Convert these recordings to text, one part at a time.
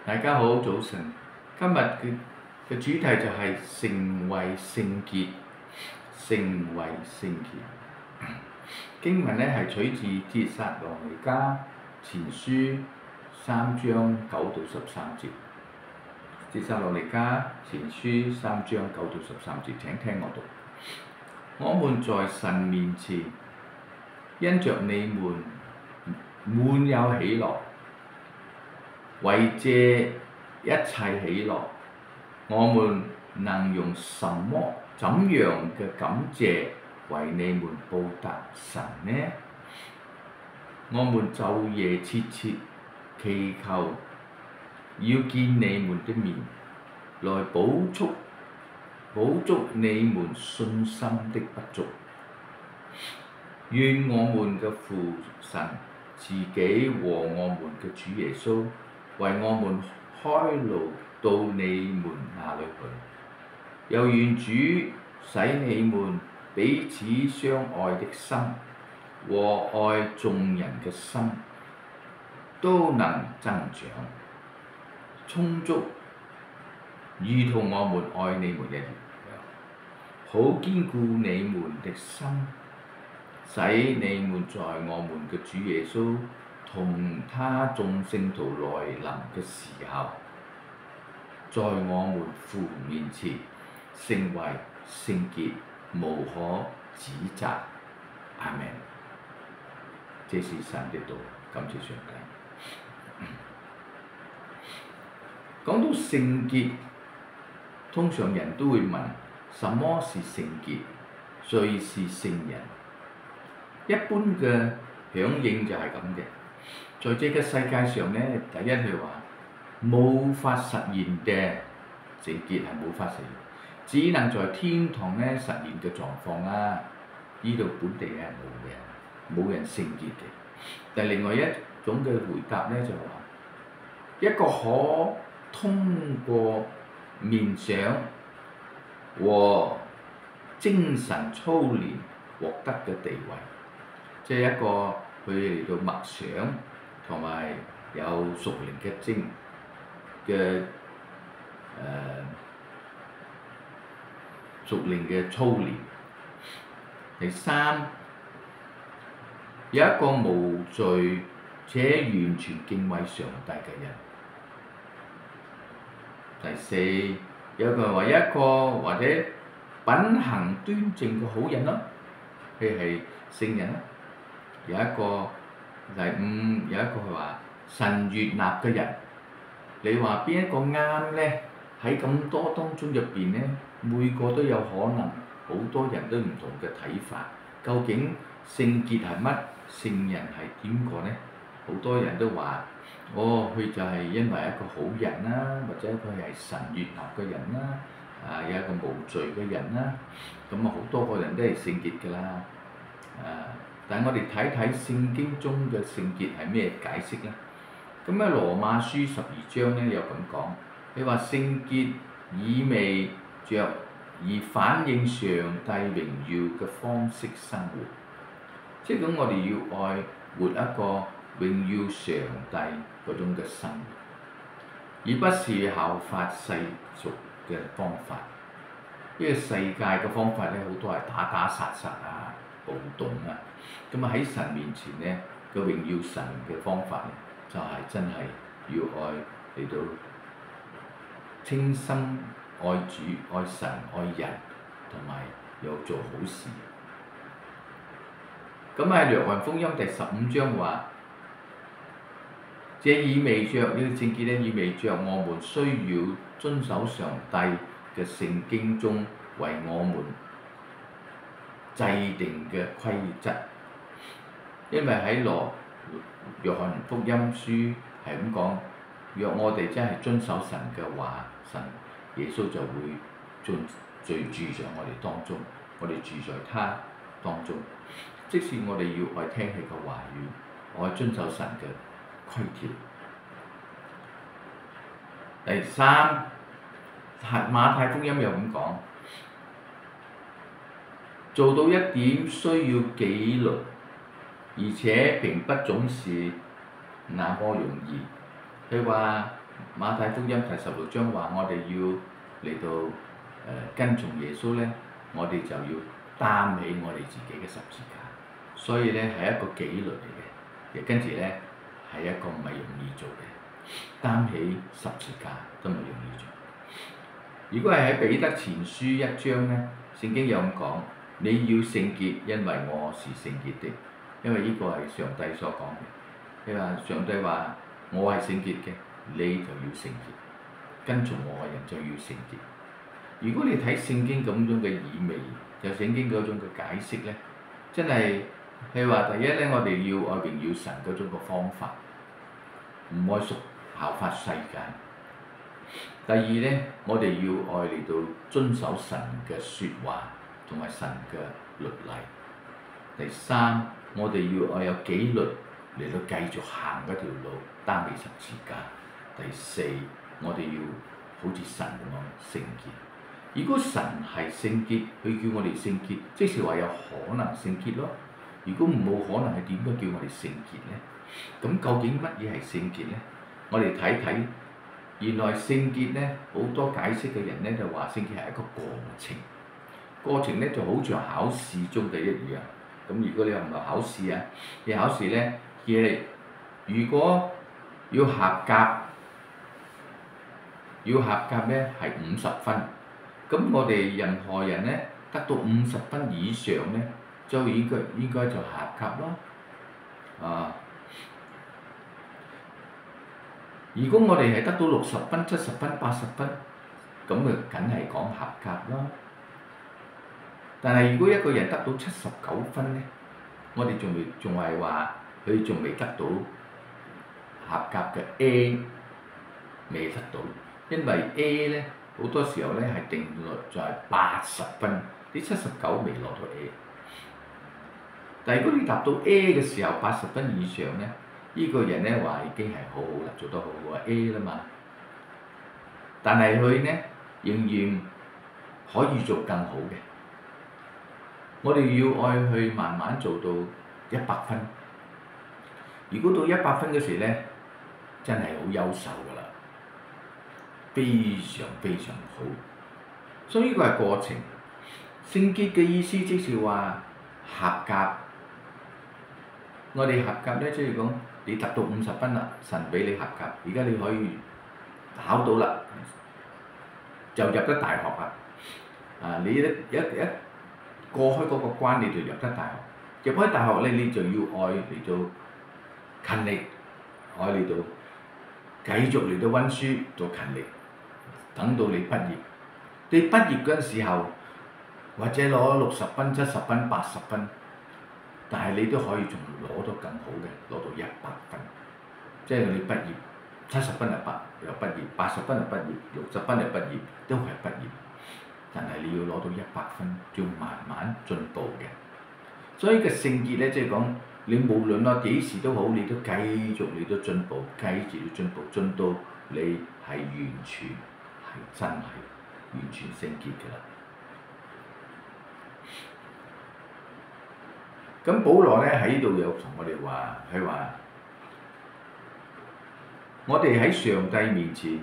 大家好，早晨。今日嘅主題就係成為聖潔，成為聖潔。經文呢係取自帖撒羅尼迦前書3章9到13節。帖撒羅尼迦前書3章9到13節，請聽我讀。我們在神面前，因着你們滿有喜樂。為這一切喜樂，我們能用怎樣嘅感謝為你們報答神呢？我們晝夜切切祈求，要見你們的面，來補足你們信心的不足。願我們嘅父神自己和我們嘅主耶穌為我們開路到你們那裏去，又願主使你們彼此相愛的心和愛眾人嘅心都能增長充足，如同我們愛你們一樣，好堅固你們的心，使你們在我們嘅主耶穌同他眾聖徒來臨嘅時候，在我們父面前成為聖潔，無可指責。阿們。這是神的道，感謝上帝。講到聖潔，通常人都會問：什麼是聖潔？誰是聖人？一般嘅響應就係咁嘅。在這個世界上呢，第一佢話冇法實現嘅聖潔係冇法實現，只能在天堂呢實現嘅狀況啦。呢度本地係冇人聖潔嘅。但另外一種嘅回答呢，就話一個可通過冥想和精神操練獲得嘅地位，即係一個佢嚟到默想。同埋有屬靈嘅屬靈嘅操練。第三，有一個無罪且完全敬畏上帝嘅人。第四，有一個或者品行端正嘅好人咯，佢係聖人啦。有一個第五，有一個係話神悅納嘅人。你話邊一個啱呢？喺咁多當中入邊呢，每個都有可能，好多人都唔同嘅睇法。究竟聖潔係乜？聖人係點個呢？好多人都話：佢就係因為一個好人啦，或者佢係神悅納嘅人啦，有一個無罪嘅人啦。咁好多個人都係聖潔㗎啦。但係我哋睇睇聖經中嘅聖潔係咩解釋呢？咁喺羅馬書12章呢有咁講，你話聖潔意味着以反映上帝榮耀嘅方式生活，即係咁我哋要愛活一個榮耀上帝嗰種嘅生活，而不是效法世俗嘅方法。呢個世界嘅方法呢，好多係打打殺殺啊、暴動啊。咁喺神面前呢，個榮耀神嘅方法呢，就係真係要愛嚟到清心愛主、愛神、愛人，同埋又做好事。咁喺約翰福音第15章話，這意味着呢個聖潔呢，意味着我們需要遵守上帝嘅聖經中為我們制定嘅規則。因為喺約翰福音書係咁講，若我哋真係遵守神嘅話，神耶穌就會聚住在我哋當中，我哋住在他當中。即使我哋要愛聽佢嘅話語，愛遵守神嘅規條。第三，馬太福音又咁講，做到一點需要紀律。而且並不總是那麼容易。佢話馬太福音第16章話我哋要嚟到跟從耶穌咧，我哋就要擔起我哋自己嘅十字架，所以咧係一個紀律嚟嘅，亦跟住咧係一個唔係容易做嘅，擔起十字架都唔係容易做。如果係喺彼得前書1章咧，聖經有咁講：你要聖潔，因為我是聖潔的。因為呢個係上帝所講嘅。佢話上帝話我係聖潔嘅，你就要聖潔，跟從我嘅人就要聖潔。如果你睇聖經咁樣嘅意味，就聖經嗰種嘅解釋咧，真係係話第一咧，我哋要愛榮耀神嗰種嘅方法，唔愛效法世界。第二咧，我哋要愛嚟到遵守神嘅説話同埋神嘅律例。第三，我哋要愛有紀律嚟到繼續行嗰條路，擔起十字架。第四，我哋要好似神咁樣聖潔。如果神係聖潔，佢叫我哋聖潔，即是話有可能聖潔咯。如果冇可能，係點解叫我哋聖潔呢？咁究竟乜嘢係聖潔呢？我哋睇睇。原來聖潔咧，好多解釋嘅人咧就話聖潔係一個過程咧就好似考試中嘅一樣。咁如果你又唔係考試啊，你考試咧，如果要合格咧係50分，咁我哋任何人咧得到50分以上咧，就應該就合格咯。啊！如果我哋係得到60分、70分、80分，咁就梗係講合格啦。但係如果一個人得到79分咧，我哋仲係話佢仲未得到合格嘅 A， 未得到，因為 A 咧好多時候咧係定落在80分，啲79未攞到 A。但係如果你達到 A 嘅時候，80分以上咧，呢個人咧話已經係好好啦，做得好好啊 A 啦嘛。但係佢咧仍然可以做更好嘅。我哋要愛去慢慢做到100分。如果到100分嗰時咧，真係好優秀㗎啦，非常非常好。所以呢個係過程。聖潔嘅意思即是話合格。我哋合格咧，即係講你達到50分啦，神俾你合格，而家你可以考到啦，就入得大學啦。啊，你一過開嗰個關，你就入得大學。入開大學咧，你就要愛嚟到勤力，愛嚟到繼續嚟到温書做勤力，等到你畢業。你畢業嗰陣時候，或者攞60分、70分、80分。但係你都可以仲攞到更好嘅，攞到100分，即係你畢業70分又畢業，80分又畢業，60分又畢業，都係畢業。但係你要攞到100分，要慢慢進步嘅。所以嘅聖潔咧，即係講你無論啊幾時都好，你都繼續嚟到進步，繼續要進步，進到你係完全係真係完全聖潔㗎啦。咁保羅咧喺呢度有同我哋話，佢話我哋喺上帝面前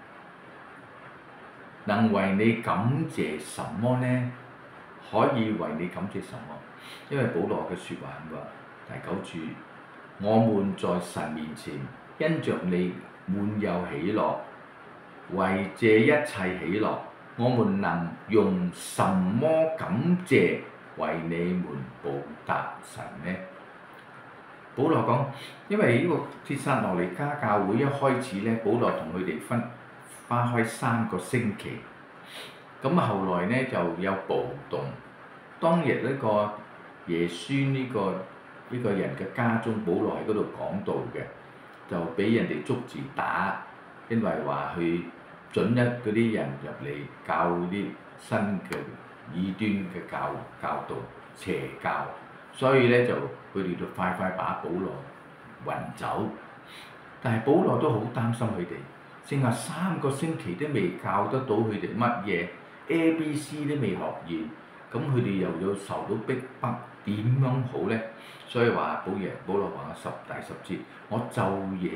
能為你感謝什麼呢？可以為你感謝什麼？因為保羅嘅説話咁話，第9節，我們在神面前因着你滿有喜樂，為這一切喜樂，我們能用什麼感謝為你們報答神呢？保羅講，因為呢個帖撒羅尼迦教會一開始咧，保羅同佢哋花開3個星期，咁啊後來咧就有暴動。當日呢個耶孫呢個人嘅家中，保羅喺嗰度講道嘅，就俾人哋捉住打，因為話去準一嗰啲人入嚟教啲新嘅異端嘅教導邪教，所以咧就佢哋就快把保羅運走。但係保羅都好擔心佢哋，剩下3個星期都未教得到佢哋乜嘢 ABC 都未學完，咁佢哋又要受到逼迫，點樣好咧？所以話保羅話第10節，我晝夜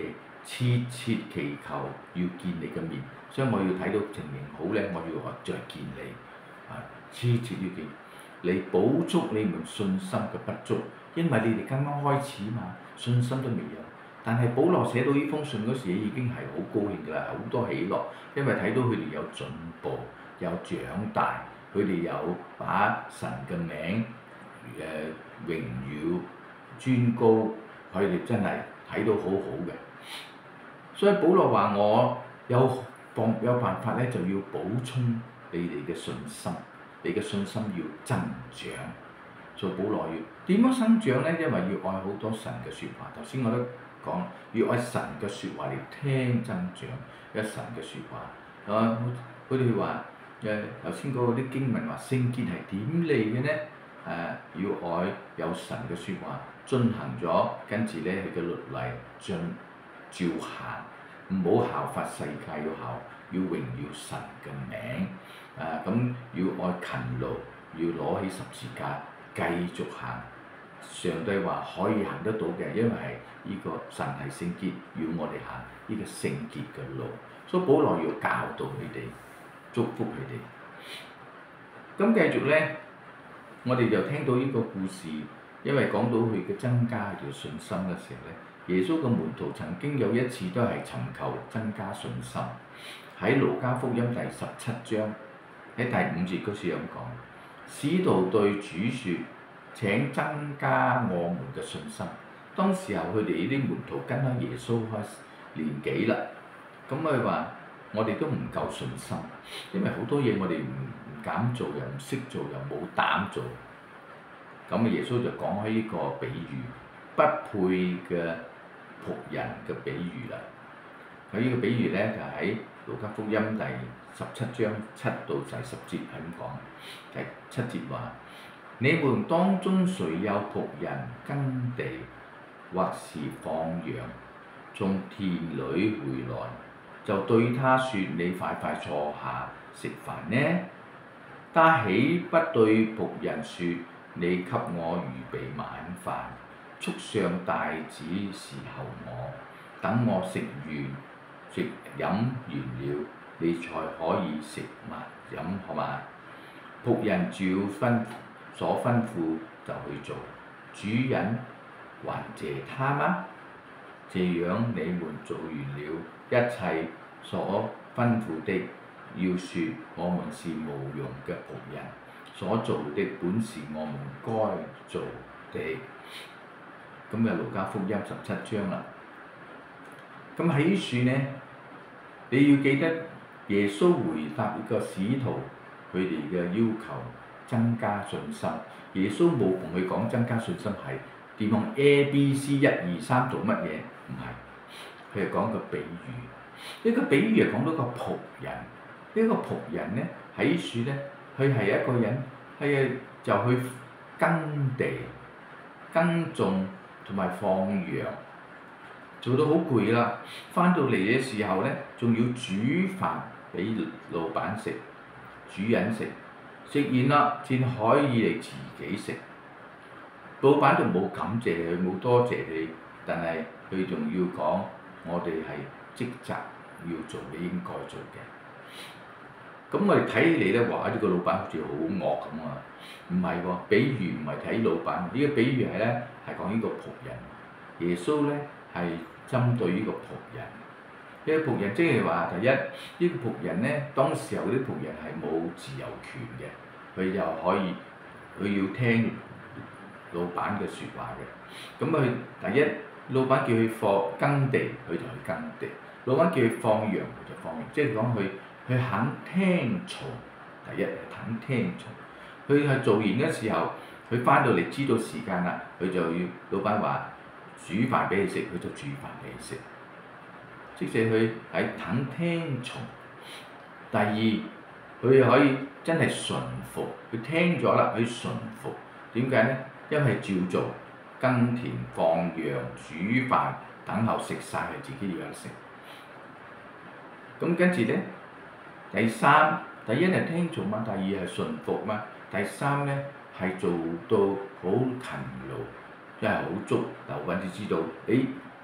切切祈求要見你嘅面，所以我要睇到情形好咧，我要再見你，切切要見你，補足你們信心嘅不足，因為你哋剛剛開始嘛，信心都未有。但係保羅寫到呢封信嗰時已經係好高興㗎啦，好多喜樂，因為睇到佢哋有進步，有長大，佢哋有把神嘅名榮耀尊高，佢哋真係睇到好好嘅。所以保羅話：我有辦法咧，就要補充你哋嘅信心，你嘅信心要增長。所以保羅要點樣增長咧？因為要愛好多神嘅説話。頭先我都講，要愛神嘅説話嚟聽增長，一神嘅説話。佢哋話頭先嗰啲經文話聖潔係點嚟嘅呢？要愛有神嘅説話，遵行咗，跟住咧佢嘅律例照行，唔好效法世界，要榮耀神嘅名。咁要愛勤勞，要攞起十字架繼續行。上帝話可以行得到嘅，因為係呢個神係聖潔，要我哋行呢個聖潔嘅路。所以保羅要教導佢哋，祝福佢哋。咁繼續咧，我哋就聽到呢個故事，因為講到佢嘅增加佢嘅信心嘅時候咧。耶穌嘅門徒曾經有一次都係尋求增加信心，喺路加福音第17章喺第5節嗰時咁講，使徒對主説：請增加我們嘅信心。當時候佢哋呢啲門徒跟咗耶穌開年幾啦，咁佢話：我哋都唔夠信心，因為好多嘢我哋唔敢做，又唔識做，又冇膽做。咁耶穌就講開呢個比喻，不配嘅僕人嘅比喻啦。佢呢個比喻咧就喺路加福音第17章7到第10節係咁講。第7節話：你們當中誰有僕人耕地，或是放羊，從田裏回來，就對他説：你快快坐下食飯呢？他豈不對僕人説：你給我預備晚飯，束上帶子侍候我，等我食飲完了，你才可以食物飲，好嘛？僕人照所吩咐就去做，主人還謝他嗎？這樣你們做完了一切所吩咐的，要説我們是無用嘅僕人，所做的本是我們該做的。咁就路加福音17章啦。咁喺呢處呢，你要記得耶穌回答呢個使徒佢哋嘅要求，增加信心。耶穌冇同佢講增加信心係點樣 ABC 1 2 3做乜嘢，唔係，佢係講個比喻。呢個比喻係講到個僕人，呢個僕人呢喺呢處呢，佢係一個人係就去耕地、耕種同埋放羊，做到好攰啦。翻到嚟嘅時候呢，仲要煮飯俾老闆食、主人食，食完啦先可以嚟自己食。老闆就冇感謝佢，冇多謝佢，但係佢仲要講我哋係職責要做你應該做嘅。咁我哋睇起嚟咧，話呢個老闆好似好惡咁啊！唔係喎，比喻唔係睇老闆，呢個比喻係咧係講呢個僕人。耶穌咧係針對呢個僕人。呢個僕人即係話第一，呢個僕人咧當時候啲僕人係冇自由權嘅，佢就可以佢要聽老闆嘅説話嘅。咁佢第一，老闆叫佢耕地，佢就去耕地；老闆叫佢放羊，佢就放羊。即係講佢肯聽從，第一係肯聽從。佢係做完嘅時候，佢翻到嚟知道時間啦，佢就要老闆話煮飯俾你食，佢就煮飯俾你食。即係佢係肯聽從。第二，佢可以真係順服，佢聽咗啦，佢順服。點解呢？因為照做耕田、放羊、煮飯，等候食晒佢自己要食。咁跟住呢，第三，第一係聽從嘛，第二係順服嘛，第三呢係做到好勤勞，真係好足。劉品就知道，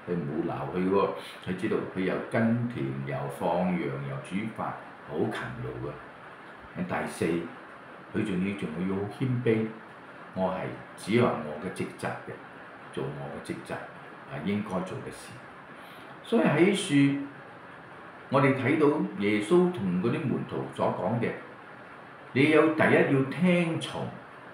佢冇鬧佢喎，佢知道佢又耕田又放羊又煮飯，好勤勞嘅。第四，佢仲要好謙卑，我係只有我嘅職責嘅，做我嘅職責係應該做嘅事。所以喺樹，我哋睇到耶穌同嗰啲門徒所講嘅，你有第一要聽從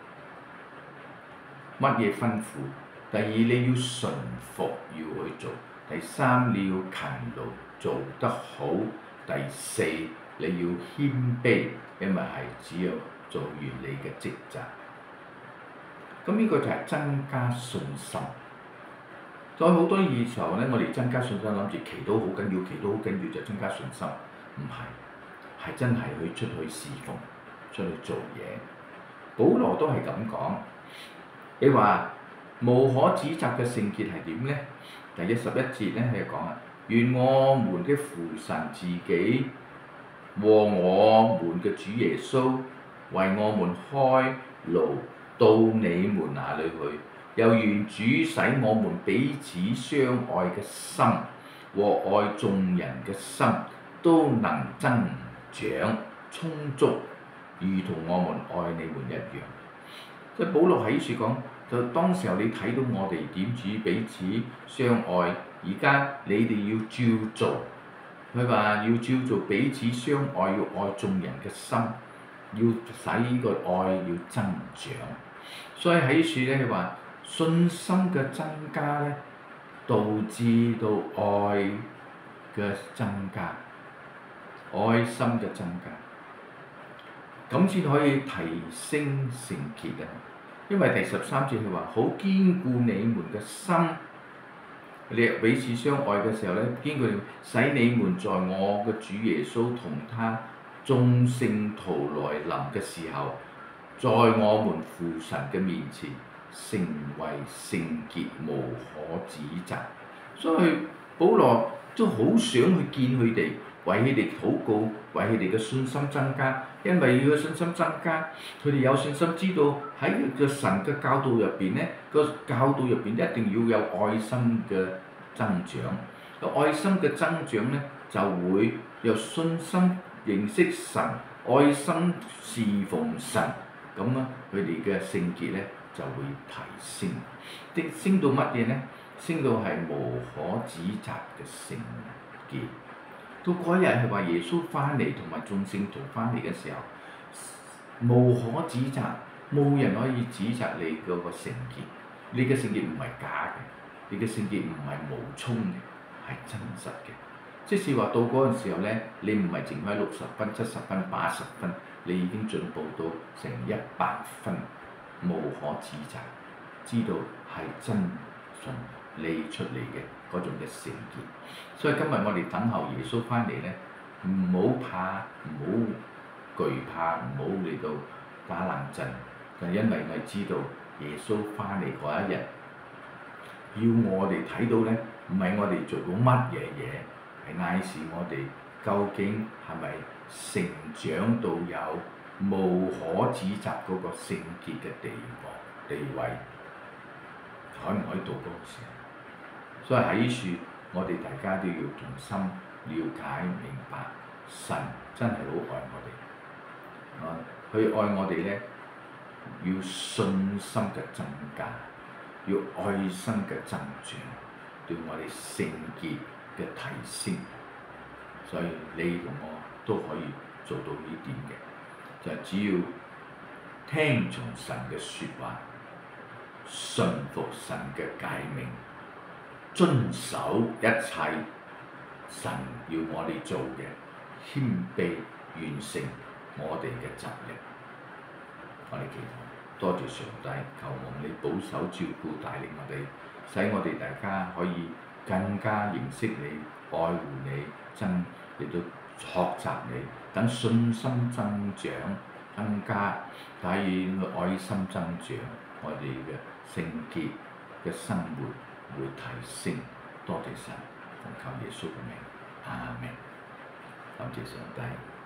乜嘢吩咐，第二你要順服要去做，第三你要勤勞做得好，第四你要謙卑，因為係只有做完你嘅職責。咁呢個就係增加信心。在好多時候咧，我哋增加信心，諗住祈禱好緊要，祈禱好緊要就增加信心，唔係，係真係去出去侍奉，出去做嘢。保羅都係咁講。你話無可指責嘅聖潔係點呢？第11節咧係講啊，願我們嘅父神自己和我們嘅主耶穌為我們開路到你們那裡去，又願主使我們彼此相愛嘅心和愛眾人嘅心都能增長充足，如同我們愛你們一樣。即係保羅喺處講，就當時候你睇到我哋點止彼此相愛，而家你哋要照做。佢話要照做彼此相愛，要愛眾人嘅心，要使呢個愛要增長。所以喺處咧，佢話信心嘅增加咧，導致到愛嘅增加，愛心嘅增加，咁先可以提升聖潔啊！因為第13節佢話好堅固你們嘅心，你彼此相愛嘅時候咧，堅固使你們在我嘅主耶穌同他眾聖徒來臨嘅時候，在我們父神嘅面前成為聖潔無可指責。所以保羅都好想去見佢哋，為佢哋禱告，為佢哋嘅信心增加。因為佢嘅信心增加，佢哋有信心知道喺個神嘅教導入邊咧，個教導入邊一定要有愛心嘅增長。個愛心嘅增長咧，就會有信心認識神，愛心侍奉神，咁啊佢哋嘅聖潔咧就會提升。升到乜嘢咧？升到係無可指責嘅聖潔。到嗰日係話耶穌翻嚟同埋眾聖徒翻嚟嘅時候，無可指責，冇人可以指責你嗰個聖潔。你嘅聖潔唔係假嘅，你嘅聖潔唔係冒充嘅，係真實嘅。即使話到嗰陣時候咧，你唔係淨係60分、70分、80分，你已經進步到成100分，無可指責，知道係真從你出嚟嘅嗰種嘅聖潔。所以今日我哋等候耶穌翻嚟咧，唔好怕，唔好懼怕，唔好嚟到打冷震，就因為我哋知道耶穌翻嚟嗰一日，要我哋睇到咧，唔係我哋做到乜嘢嘢，係乃是我哋究竟係咪成長到有無可指責嗰個聖潔嘅地位，可唔可以到嗰個時候？所以喺呢處，我哋大家都要同心了解明白，神真係好愛我哋。佢愛我哋咧，要信心嘅增加，要愛心嘅增長，對我哋聖潔嘅提升。所以你同我都可以做到呢點嘅，就係只要聽從神嘅説話，順服神嘅誡命，遵守一切神要我哋做嘅，謙卑完成我哋嘅責任。我哋祈禱，多謝上帝，求望你保守照顧帶領我哋，使我哋大家可以更加認識你、愛護你、嚟到學習你，等信心增長，增加，帶領愛心增長，我哋嘅聖潔嘅生活會提升。多謝神，奉靠耶穌嘅名，阿們。感謝上帝。